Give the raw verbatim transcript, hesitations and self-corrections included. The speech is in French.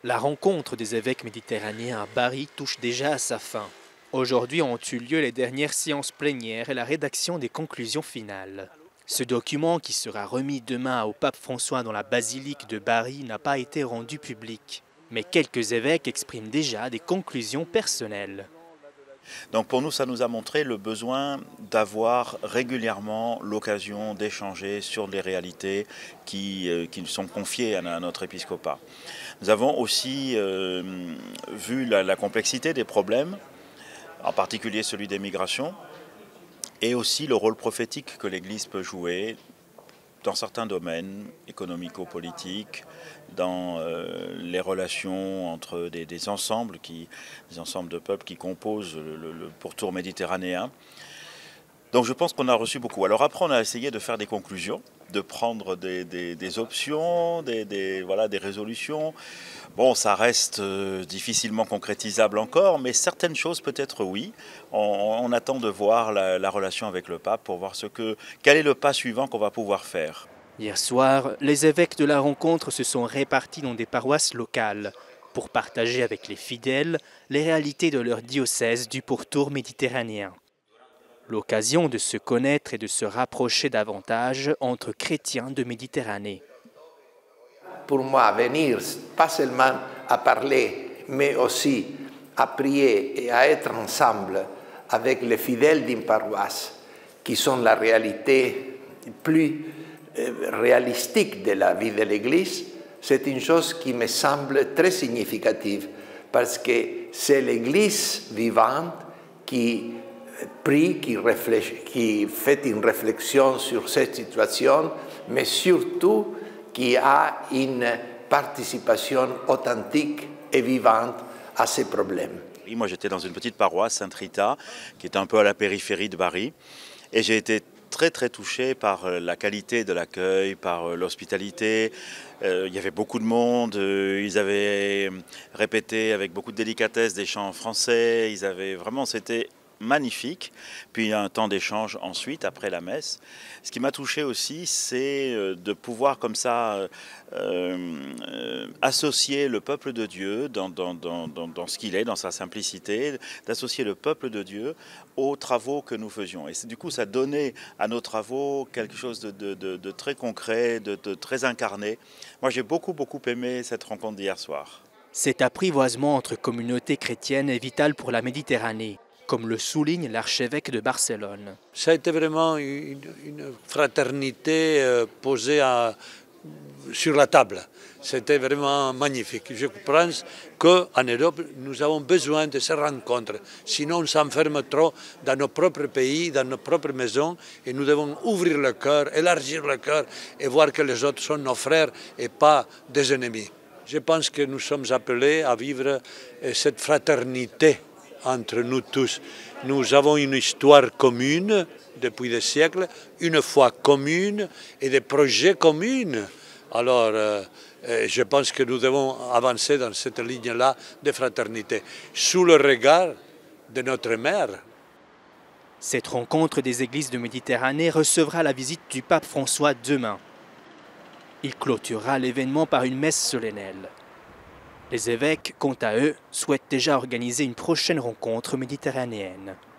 La rencontre des évêques méditerranéens à Bari touche déjà à sa fin. Aujourd'hui ont eu lieu les dernières séances plénières et la rédaction des conclusions finales. Ce document, qui sera remis demain au pape François dans la basilique de Bari, n'a pas été rendu public. Mais quelques évêques expriment déjà des conclusions personnelles. Donc pour nous, ça nous a montré le besoin d'avoir régulièrement l'occasion d'échanger sur les réalités qui, euh, qui nous sont confiées à, à notre épiscopat. Nous avons aussi euh, vu la, la complexité des problèmes, en particulier celui des migrations, et aussi le rôle prophétique que l'Église peut jouer dans certains domaines économico-politiques, dans euh, les relations entre des, des ensembles, qui, des ensembles de peuples qui composent le, le, le pourtour méditerranéen. Donc je pense qu'on a reçu beaucoup. Alors après, on a essayé de faire des conclusions, de prendre des, des, des options, des, des, voilà, des résolutions. Bon, ça reste euh, difficilement concrétisable encore, mais certaines choses peut-être oui. On, on attend de voir la, la relation avec le pape pour voir ce que, quel est le pas suivant qu'on va pouvoir faire. Hier soir, les évêques de la rencontre se sont répartis dans des paroisses locales pour partager avec les fidèles les réalités de leur diocèse du pourtour méditerranéen. L'occasion de se connaître et de se rapprocher davantage entre chrétiens de Méditerranée. Pour moi, venir, pas seulement à parler, mais aussi à prier et à être ensemble avec les fidèles d'une paroisse, qui sont la réalité plus réalistique de la vie de l'Église, c'est une chose qui me semble très significative, parce que c'est l'Église vivante qui prie, qui, réfléchit, qui fait une réflexion sur cette situation, mais surtout qui a une participation authentique et vivante à ces problèmes. Moi, j'étais dans une petite paroisse, Sainte-Rita, qui est un peu à la périphérie de Bari, et j'ai été très très touché par la qualité de l'accueil, par l'hospitalité. Euh, il y avait beaucoup de monde, euh, ils avaient répété avec beaucoup de délicatesse des chants français, ils avaient vraiment, c'était magnifique. Puis un temps d'échange ensuite, après la messe. Ce qui m'a touché aussi, c'est de pouvoir comme ça euh, euh, associer le peuple de Dieu dans, dans, dans, dans, dans ce qu'il est, dans sa simplicité, d'associer le peuple de Dieu aux travaux que nous faisions. Et du coup, ça donnait à nos travaux quelque chose de, de, de, de très concret, de, de très incarné. Moi, j'ai beaucoup, beaucoup aimé cette rencontre d'hier soir. Cet apprivoisement entre communautés chrétiennes est vital pour la Méditerranée, comme le souligne l'archevêque de Barcelone. Ça a été vraiment une, une fraternité posée à, sur la table. C'était vraiment magnifique. Je pense qu'en Europe, nous avons besoin de ces rencontres. Sinon, on s'enferme trop dans nos propres pays, dans nos propres maisons, et nous devons ouvrir le cœur, élargir le cœur et voir que les autres sont nos frères et pas des ennemis. Je pense que nous sommes appelés à vivre cette fraternité entre nous tous. Nous avons une histoire commune depuis des siècles, une foi commune et des projets communs. Alors, euh, je pense que nous devons avancer dans cette ligne-là de fraternité, sous le regard de notre mère. Cette rencontre des églises de Méditerranée recevra la visite du pape François demain. Il clôturera l'événement par une messe solennelle. Les évêques, quant à eux, souhaitent déjà organiser une prochaine rencontre méditerranéenne.